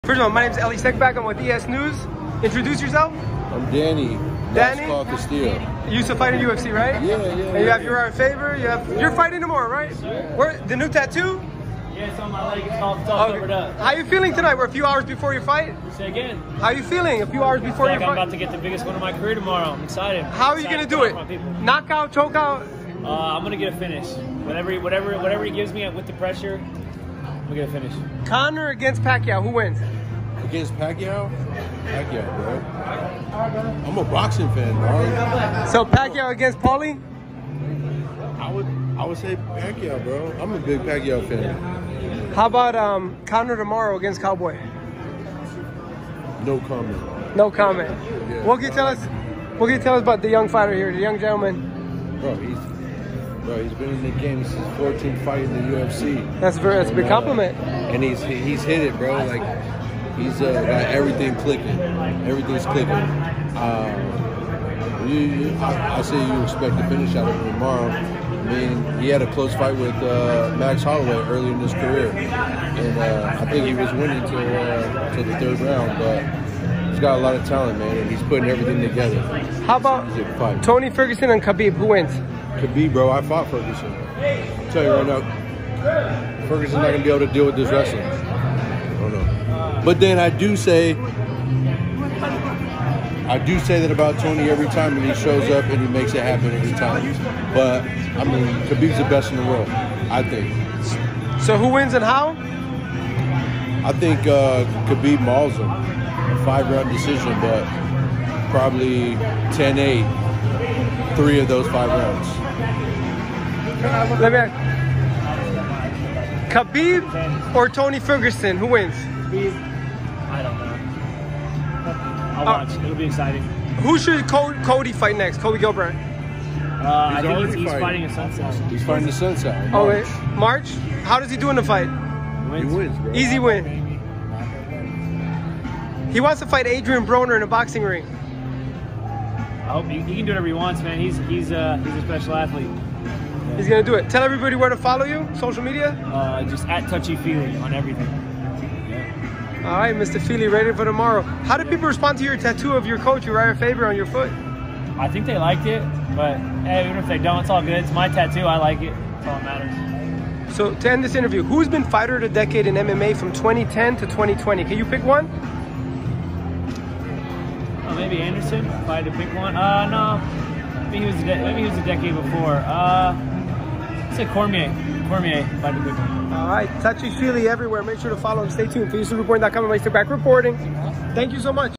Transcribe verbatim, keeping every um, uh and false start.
First of all, my name is Ellie Steckback. I'm with E S News. Introduce yourself. I'm Danny. Danny? Castillo. You used to fight in U F C, right? Yeah, yeah. And yeah. you have Uriah Faber. You have. You're fighting tomorrow, right? Yeah. Where the new tattoo? Yeah, it's on my leg. It's all, it's all Okay. covered up. How you feeling tonight? We're a few hours before your fight. Say again. How you feeling? A few hours before Like your I'm fight. about to get the biggest one of my career tomorrow. I'm excited. How are you Excited gonna do to it? talk to my people. Knockout, chokeout? Uh, I'm gonna get a finish. Whatever, whatever, whatever he gives me with the pressure, I'm gonna get a finish. Conor against Pacquiao. Who wins? Against Pacquiao? Pacquiao, bro. I'm a boxing fan, dog. So Pacquiao against Paulie? I would, I would say Pacquiao, bro. I'm a big Pacquiao fan. How about um, Conor tomorrow against Cowboy? No comment. No comment. Yeah. What can you tell us? What can you tell us about the young fighter here, the young gentleman? Bro, he's, bro, he's been in the game since his fourteenth fight in the U F C. That's very. That's a big And, uh, compliment. And he's he's hit it, bro. Like he's uh, got everything clicking. Everything's clicking. Um, you, you, I, I say you expect to finish out of him tomorrow. I mean, he had a close fight with uh, Max Holloway early in his career, and uh, I think he was winning till uh, till the third round. But he's got a lot of talent, man, and he's putting everything together. How about He's a fight. Tony Ferguson and Khabib? Who wins? Khabib, bro, I fought Ferguson. I'll tell you right now, Ferguson's not gonna be able to deal with this wrestling. I don't know. But then I do say, I do say that about Tony every time, and he shows up and he makes it happen every time. But I mean, Khabib's the best in the world, I think. So who wins and how? I think uh, Khabib mauls him, a five-round decision, but probably ten eight, three of those five rounds. Let me ask. Khabib or Tony Ferguson? Who wins? I don't know. I'll Uh, watch. It'll be exciting. Who should Co- Cody fight next? Cody Gilbert. Uh, I He's think he's, already he's fighting. fighting a sunset. He's fighting the sunset. in Oh March. wait, March. How does he do in the fight? He wins, bro. Easy win. He wants to fight Adrian Broner in a boxing ring. I hope he, he can do whatever he wants, man. He's he's uh, he's a special athlete. He's gonna do it. Tell everybody where to follow you. Social media. Uh, just at touchy feely on everything. All right, Mister Feely, ready for tomorrow. How do people respond to your tattoo of your coach, Uriah Faber, on your foot? I think they liked it, but hey, even if they don't, it's all good. It's my tattoo. I like it. That's all that matters. So to end this interview, who's been fighter of the decade in M M A from twenty ten to twenty twenty? Can you pick one? Oh, maybe Anderson. If I had to pick one, uh, no. Maybe he was a de- maybe he was a decade before. Uh, let's say Cormier. Cormier. If I had to pick one. All right, touchy feely everywhere. Make sure to follow and stay tuned for U S A Report dot com and Ellie Steckback reporting. Thank you so much.